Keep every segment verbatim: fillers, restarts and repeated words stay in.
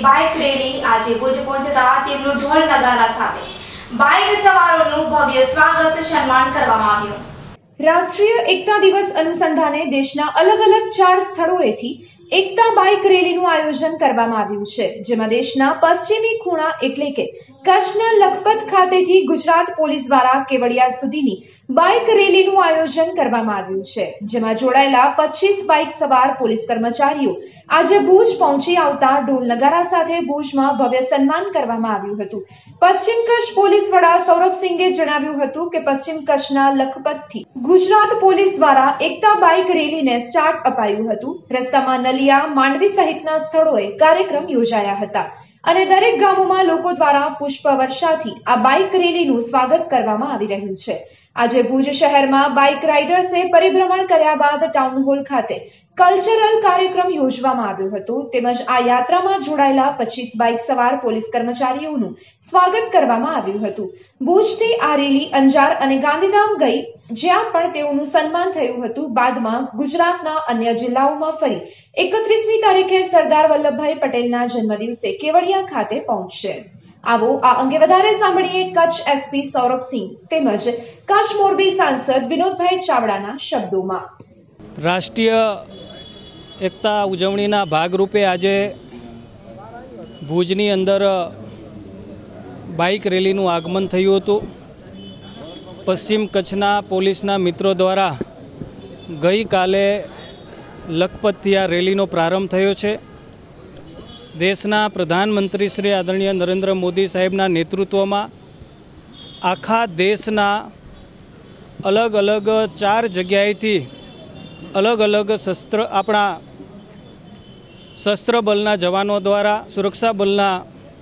Bike rally આજે ભુજ પહોંચતા તેમનું ઢોલ નગારા સાથે બાઇક સવારોનું ભવ્ય સ્વાગત સન્માન કરવામાં આવ્યું। રાષ્ટ્રીય એકતા દિવસ અનુસંધાને દેશના અલગ અલગ ચાર સ્થળોએથી એકતા બાઇક રેલીનું આયોજન કરવામાં આવ્યું છે, જેમાં દેશના પશ્ચિમી ખૂણા એટલે કે કચ્છના લખપત ખાતેથી ગુજરાત પોલીસ દ્વારા કેવડિયા સુધીની બાઇક રેલીનું આયોજન કરવામાં આવ્યું છે, જેમાં જોડાયેલા પચીસ બાઇક સવાર પોલીસ કર્મચારીઓ આજે ભુજ પહોંચી આવતા ઢોલ નગારા સાથે ભુજમાં ભવ્ય સન્માન કરવામાં આવ્યું હતું। પશ્ચિમ કચ્છ પોલીસ વડા સૌરભસિંઘે જણાવ્યું હતું કે પશ્ચિમ કચ્છના લખપતથી ગુજરાત પોલીસ દ્વારા એકતા બાઇક રેલીને સ્ટાર્ટ અપાયું હતું। રસ્તામાં નલિયા, માંડવી સહિતના સ્થળોએ કાર્યક્રમ યોજાયા હતા અને દરેક ગામોમાં લોકો દ્વારા પુષ્પવર્ષાથી આ બાઇક રેલીનું સ્વાગત કરવામાં આવી રહ્યું છે। આજે ભુજ શહેરમાં બાઇક રાઇડર્સે પરિભ્રમણ કર્યા બાદ ટાઉન હોલ ખાતે કલ્ચરલ કાર્યક્રમ યોજવામાં આવ્યો હતો, તેમજ આ યાત્રામાં જોડાયેલા પચીસ બાઇક સવાર પોલીસ કર્મચારીઓનું સ્વાગત કરવામાં આવ્યું હતું। ભુજથી આ રેલી અંજાર અને ગાંધીધામ ગઈ, જ્યાં પણ તેઓનું સન્માન થયું હતું। બાદમાં ગુજરાતના અન્ય જિલ્લાઓમાં ફરી એકત્રીસમી તારીખે સરદાર વલ્લભભાઈ પટેલના જન્મદિવસે કેવડિયા ખાતે પહોંચશે। આવો આ અંગે વધારે સાંભળીએ કચ્છ એસપી સૌરભસિંહ તેમજ કચ્છ મોરબી સાંસદ વિનોદભાઈ ચાવડાના શબ્દોમાં। રાષ્ટ્રીય એકતા ઉજવણીના ભાગરૂપે આજે ભુજની અંદર બાઇક રેલીનું આગમન થયું હતું। પશ્ચિમ કચ્છના પોલીસના મિત્રો દ્વારા ગઈકાલે લખપતથી આ રેલીનો પ્રારંભ થયો છે। દેશના પ્રધાનમંત્રી શ્રી આદરણીય નરેન્દ્ર મોદી સાહેબના નેતૃત્વમાં આખા દેશના અલગ અલગ ચાર જગ્યાએથી અલગ અલગ શસ્ત્ર આપણા શસ્ત્ર બળના જવાનો દ્વારા, સુરક્ષા બળના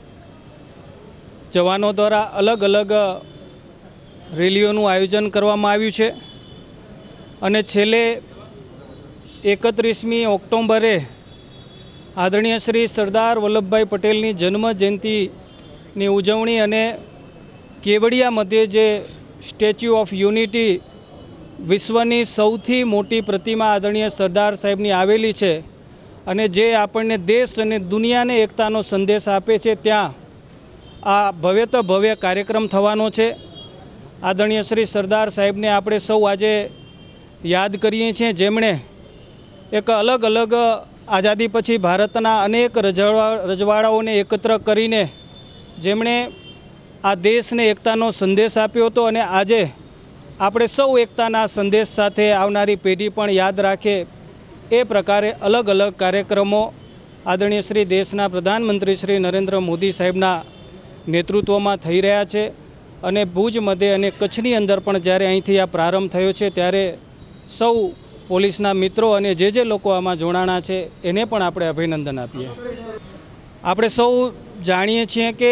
જવાનો દ્વારા અલગ અલગ રેલીઓનું આયોજન કરવામાં આવ્યું છે અને છેલ્લે એકત્રીસમી ઓક્ટોબરે આદરણીય શ્રી સરદાર વલ્લભભાઈ પટેલની જન્મ જયંતિની ઉજવણી અને કેવડિયા મધ્યે જે સ્ટેચ્યુ ઓફ યુનિટી વિશ્વની સૌથી મોટી પ્રતિમા આદરણીય સરદાર સાહેબની આવેલી છે અને જે આપણને દેશ અને દુનિયાને એકતાનો સંદેશ આપે છે, ત્યાં આ ભવ્ય તો ભવ્ય કાર્યક્રમ થવાનો છે। આદરણીય શ્રી સરદાર સાહેબને આપણે સૌ આજે યાદ કરીએ છીએ, જેમણે એક અલગ અલગ આઝાદી પછી ભારતના અનેક રજવા રજવાડાઓને એકત્ર કરીને જેમણે આ દેશને એકતાનો સંદેશ આપ્યો હતો અને આજે આપણે સૌ એકતાના સંદેશ સાથે આવનારી પેઢી પણ યાદ રાખે એ પ્રકારે અલગ અલગ કાર્યક્રમો આદરણીય શ્રી દેશના પ્રધાનમંત્રી શ્રી નરેન્દ્ર મોદી સાહેબના નેતૃત્વમાં થઈ રહ્યા છે અને ભુજ મધ્યે અને કચ્છની અંદર પણ જ્યારે અહીંથી આ પ્રારંભ થયો છે ત્યારે સૌ પોલીસના મિત્રો અને જે જે લોકો આમાં જોડાણા છે એને પણ આપણે અભિનંદન આપીએ। આપણે સૌ જાણીએ છીએ કે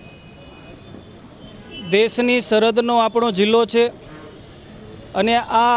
દેશની સરહદનો આપણો જિલ્લો છે અને આ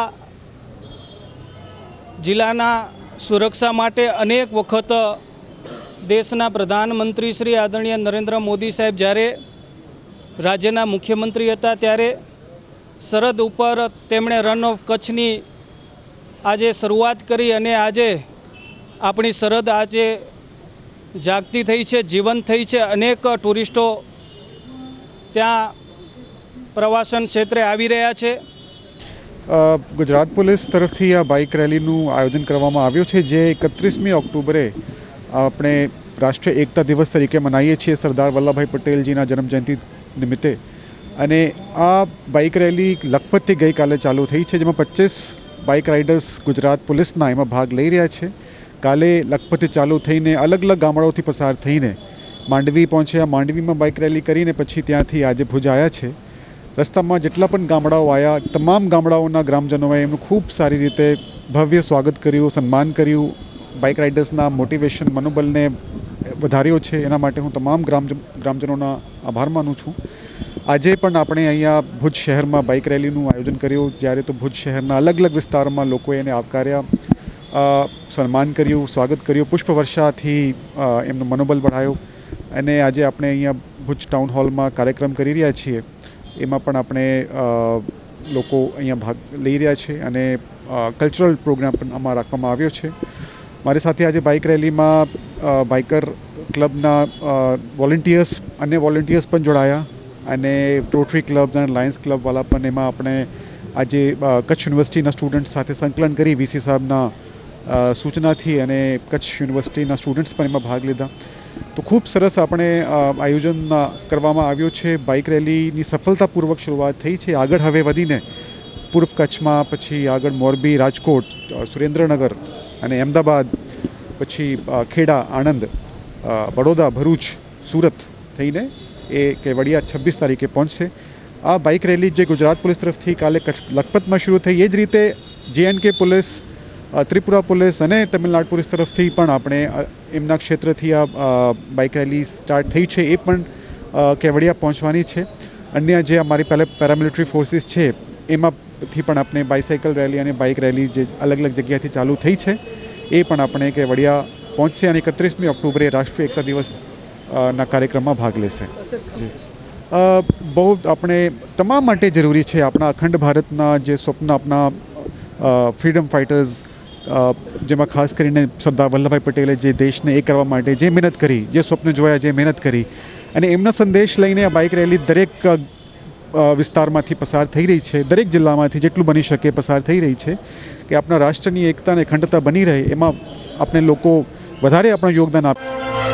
જિલ્લાના સુરક્ષા માટે અનેક વખત દેશના પ્રધાનમંત્રી શ્રી આદરણીય નરેન્દ્ર મોદી સાહેબ જ્યારે રાજ્યના મુખ્યમંત્રી હતા ત્યારે સરહદ ઉપર તેમણે રન ઓફ કચ્છની આજે શરૂઆત કરી અને આજે આપણી સરહદ આજે જાગતી થઈ છે, જીવંત થઈ છે। અનેક ટુરિસ્ટો ત્યાં પ્રવાસન ક્ષેત્રે આવી રહ્યા છે। ગુજરાત પોલીસ તરફથી આ બાઇક રેલીનું આયોજન કરવામાં આવ્યું છે, જે એકત્રીસમી ઓક્ટોબરે આપણે રાષ્ટ્રીય એકતા દિવસ તરીકે મનાવીએ છીએ સરદાર વલ્લભભાઈ પટેલજીના જન્મજયંતિ નિમિત્તે। અને આ બાઇક રેલી લખપતથી ગઈકાલે ચાલુ થઈ છે, જેમાં પચીસ બાઇક રાઇડર્સ ગુજરાત પોલીસના એમાં ભાગ લઈ રહ્યા છે। કાલે લખપતથી ચાલુ થઈને અલગ અલગ ગામડાઓથી પસાર થઈને માંડવી પહોંચ્યા, માંડવીમાં બાઇક રેલી કરીને પછી ત્યાંથી આજે ભુજ આવ્યા છે। રસ્તામાં જેટલા પણ ગામડાઓ આવ્યા, તમામ ગામડાઓના ગ્રામજનોએ એમનું ખૂબ સારી રીતે ભવ્ય સ્વાગત કર્યું, સન્માન કર્યું, બાઇક રાઇડર્સના મોટિવેશન મનોબળને વધાર્યો છે। એના માટે હું તમામ ગ્રામ ગ્રામજનોના આભાર માનું છું। આજે પણ આપણે અહીંયા ભુજ શહેરમાં બાઇક રેલીનું આયોજન કર્યું, જ્યારે તો ભુજ શહેરના અલગ અલગ વિસ્તારમાં લોકોએ એને આવકાર્યા, સન્માન કર્યું, સ્વાગત કર્યું, પુષ્પવર્ષાથી એમનું મનોબળ बढ़ાયો અને આજે આપણે અહીંયા ભુજ ટાઉન હોલમાં કાર્યક્રમ કરી રહ્યા છીએ। એમાં પણ આપણે લોકો અહીંયા ભાગ લઈ રહ્યા છે અને કલ્ચરલ પ્રોગ્રામ પણ આમાં રાખવામાં આવ્યો છે। મારી સાથે આજે બાઇક રેલીમાં બાઇકર ક્લબના વોલેન્ટિયર્સ અન્ય વોલેન્ટિયર્સ પણ જોડાયા અને રોટરી ક્લબ અને લાયન્સ ક્લબવાળા પણ એમાં આપણે આજે કચ્છ યુનિવર્સિટીના સ્ટુડન્ટ્સ સાથે સંકલન કરી વીસી સાહેબના સૂચનાથી અને કચ્છ યુનિવર્સિટીના સ્ટુડન્ટ્સ પણ એમાં ભાગ લીધા. તો ખૂબ સરસ આપણે આયોજન કરવામાં આવ્યું છે. બાઇક રેલીની સફળતાપૂર્વક શરૂઆત થઈ છે. આગળ હવે વધીને પૂર્વ કચ્છમાં, પછી આગળ મોરબી, રાજકોટ, સુરેન્દ્રનગર અને અમદાવાદ, પછી ખેડા, આણંદ, બડોદા, ભરૂચ, સુરત થઈને એ કેવડિયા છવ્વીસ તારીખે પહોંચશે. આ બાઇક રેલી જે ગુજરાત પોલીસ તરફથી કાલે કચ્છ લખપતમાં શરૂ થઈ, એ જ રીતે જે એન્ડ કે પોલીસ, ત્રિપુરા પોલીસ અને તમિલનાડુ પોલીસ તરફથી પણ આપણે એમના ક્ષેત્રથી આ બાઇક રેલી સ્ટાર્ટ થઈ છે, એ પણ કેવડિયા પહોંચવાની છે. અન્ય જે અમારી પહેલાં પેરામિલિટરી ફોર્સિસ છે એમાંથી પણ આપણે બાઇસાઇકલ રેલી અને બાઇક રેલી જે અલગ અલગ જગ્યાથી ચાલુ થઈ છે એ પણ આપણે કેવડિયા પહોંચશે અને એકત્રીસમી ઓક્ટોબરે રાષ્ટ્રીય એકતા દિવસ ના કાર્યક્રમમાં ભાગ લેશે. બહુ આપણે તમામ માટે જરૂરી છે. આપણા અખંડ ભારતના જે સ્વપ્ન આપણા ફ્રીડમ ફાઇટર્સ, જેમાં ખાસ કરીને સરદાર વલ્લભભાઈ પટેલે જે દેશને એ કરવા માટે જે મહેનત કરી, જે સ્વપ્ન જોયા, જે મહેનત કરી, અને એમના સંદેશ લઈને આ બાઇક રેલી દરેક વિસ્તારમાંથી પસાર થઈ રહી છે, દરેક જિલ્લામાંથી જેટલું બની શકે પસાર થઈ રહી છે કે આપણા રાષ્ટ્રની એકતા અને અખંડતા બની રહે એમાં આપણે લોકો વધારે આપણું યોગદાન આપે.